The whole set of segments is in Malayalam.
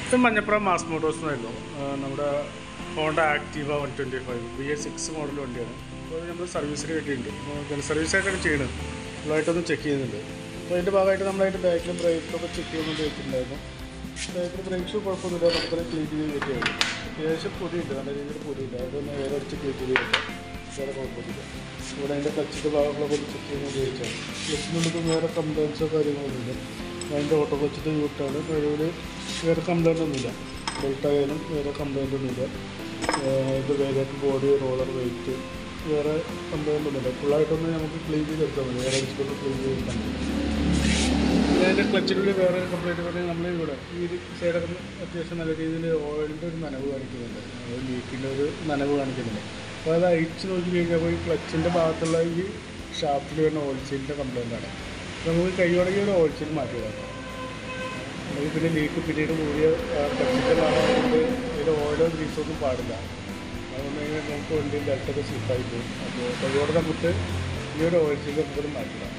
ഇത് മഞ്ഞപ്പുറം മാസ് മോട്ടോഴ്സ് എന്നായിരുന്നു. നമ്മുടെ ഹോണ്ട ആക്റ്റീവ 125 BS6 മോഡൽ വണ്ടിയാണ്. അപ്പോൾ നമ്മൾ സർവീസിന് വേണ്ടിയിട്ടുണ്ട്. അപ്പോൾ സർവീസായിട്ടാണ് ചെയ്യുന്നത്. ഫുള്ളായിട്ടൊന്ന് ചെക്ക് ചെയ്യുന്നുണ്ട്. അപ്പോൾ അതിൻ്റെ ഭാഗമായിട്ട് നമ്മളതിൻ്റെ ബാക്കിലും ബ്രേക്കിലൊക്കെ ചെക്ക് ചെയ്യുന്നുണ്ട് വെച്ചിട്ടുണ്ടായിരുന്നു. ബാക്കിൽ ബ്രേക്ക് ഷൂ കുഴപ്പമൊന്നുമില്ല, നമുക്കത് ക്ലീൻ ചെയ്ത് വെക്കുകയാണ്. അത്യാവശ്യം പൊടിയുണ്ട്, നല്ല രീതിയിൽ പൊടിയില്ല. അതൊന്ന് വേറെ അടിച്ച് ക്ലീൻ ചെയ്ത് വെക്കാം, വേറെ കുഴപ്പമില്ല. ഇവിടെ അതിൻ്റെ ക്ലച്ചിൻ്റെ ഭാഗങ്ങളൊക്കെ ഒന്ന് ചെക്ക് ചെയ്യുന്നത് ഉപയോഗിച്ചാണ്. ക്ലച്ചിനുള്ളിൽ വേറെ കംപ്ലയിൻസോ കാര്യങ്ങളൊന്നുമില്ല. അതിൻ്റെ ഓട്ടോ ക്ലച്ചിൻ്റെ യൂട്ടാണ്. നിലവിൽ വേറെ കംപ്ലയിൻ്റ് ഒന്നുമില്ല. ബെൽട്ടായാലും വേറെ കംപ്ലയിൻ്റ് ഒന്നുമില്ല. ഇത് വേഗം ബോഡി റോളർ വെയിറ്റ് വേറെ കംപ്ലയിൻ്റ് ഒന്നുമില്ല. ഫുള്ളായിട്ടൊന്ന് നമുക്ക് ക്ലീൻ ചെയ്ത് എടുത്താൽ മതി, വേറെ അടിച്ചിട്ടൊന്ന് ക്ലീൻ ചെയ്ത് എടുത്താൽ മതി. അതിൻ്റെ ക്ലച്ചിനുള്ളിൽ വേറെ കംപ്ലയിൻറ്റ് പറഞ്ഞാൽ നമ്മൾ ഇവിടെ ഈ സൈഡൊക്കെ അത്യാവശ്യം നല്ല രീതിയിൽ ഓയിലിൻ്റെ ഒരു നനവ് കാണിക്കുന്നുണ്ട്, അത് ലീക്കിൻ്റെ ഒരു നനവ് കാണിക്കുന്നുണ്ട്. അപ്പോൾ അത് അഴിച്ച് നോക്കി കഴിഞ്ഞാൽ ഈ ക്ലച്ചിൻ്റെ ഭാഗത്തുള്ള ഈ ഷാഫ്റ്റിൽ വരുന്ന ഓയിൽ സീലിൻ്റെ കംപ്ലയിൻ്റാണ്. അപ്പോൾ നമുക്ക് കൈയോടെങ്കിൽ ഒരു ഓയിൽ സീൽ മാറ്റിയിടാം. അല്ലെങ്കിൽ പിന്നെ ലീക്ക് പിന്നീട് കൂടിയ ക്ലച്ചിൻ്റെ ഭാഗമായിട്ട് ഇതിൽ ഓയിലോ ഗ്രീസോ ഒന്നും പാടില്ല. അതുകൊണ്ട് കഴിഞ്ഞാൽ നമുക്ക് വണ്ടി ബെൽറ്റൊക്കെ സ്ലിപ്പായി പോകും. അപ്പോൾ കൈയോടെ നമുക്ക് ഈ ഒരു ഓയിൽ സീൽ നമുക്കൊരു മാറ്റിടാം.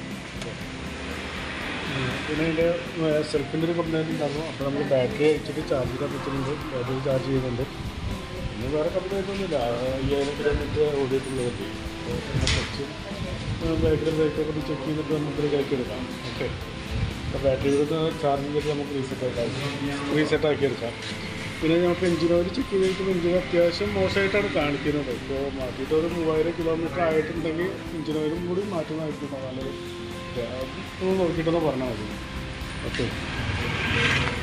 പിന്നെ അതിൻ്റെ സെൽഫിൻ്റെ ഒരു കംപ്ലയിൻറ്റ് ഉണ്ടാകും. അപ്പോൾ നമ്മൾ ബാറ്ററി അയച്ചിട്ട് ചാർജ് ചെയ്താൽ പറ്റുന്നുണ്ട്, ബാറ്ററി ചാർജ് ചെയ്യുന്നുണ്ട്. പിന്നെ വേറെ കംപ്ലയിൻ്റ് ഒന്നുമില്ല. 5000 കിലോമീറ്റർ ഓടിയിട്ടുള്ളതല്ലേ. അപ്പോൾ കുറച്ച് ബാറ്ററി ബ്രേക്കൊക്കെ ഒന്ന് ചെക്ക് ചെയ്തിട്ട് നമുക്ക് റെഡിയാക്കി എടുക്കാം. ഓക്കെ, അപ്പോൾ ബാറ്ററി കൂടെ ചാർജ് ചെയ്തിട്ട് നമുക്ക് റീസെറ്റ് ആക്കിയെടുക്കാം. പിന്നെ നമുക്ക് എഞ്ചിൻ ഓയിൽ ചെക്ക് ചെയ്തിട്ട് എഞ്ചിൻ അത്യാവശ്യം മോശമായിട്ടാണ് കാണിക്കുന്നത്. ഇപ്പോൾ മാറ്റിയിട്ട് ഒരു 3000 കിലോമീറ്റർ ആയിട്ടുണ്ടെങ്കിൽ എഞ്ചിൻ ഓയിലും കൂടി മാറ്റുന്നതായിരിക്കും നല്ലത്. അത് നോക്കിയിട്ടൊന്ന് പറഞ്ഞാൽ മതി. ഓക്കെ.